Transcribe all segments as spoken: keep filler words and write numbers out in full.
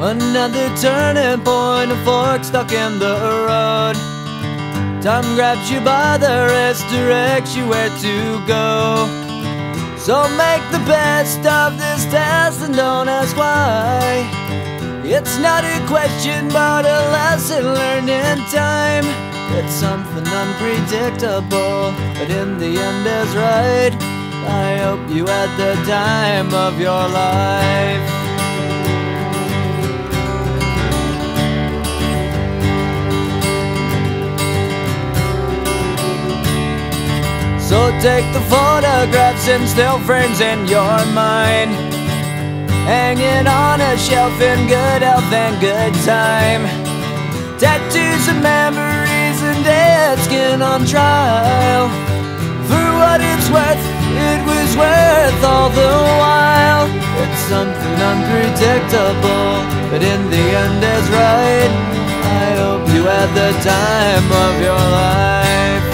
Another turning point, a fork stuck in the road. Time grabs you by the wrist, directs you where to go. So make the best of this test and don't ask why. It's not a question but a lesson learned in time. It's something unpredictable, but in the end is right. I hope you had the time of your life. So take the photographs and still frames in your mind, hanging on a shelf in good health and good time. Tattoos of memories and dead skin on trial. For what it's worth, it was worth all the while. It's something unpredictable, but in the end is right. I hope you had the time of your life.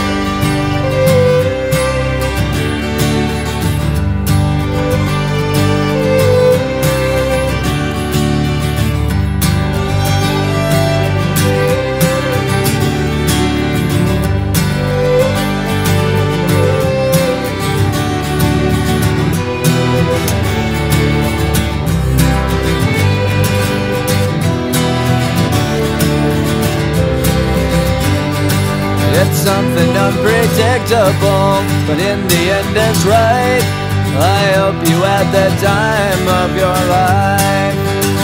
It's something unpredictable, but in the end it's right. I hope you had the time of your life.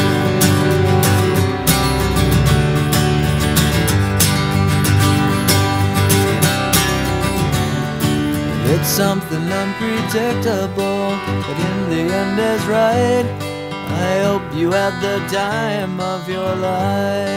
It's something unpredictable, but in the end is right. I hope you had the time of your life.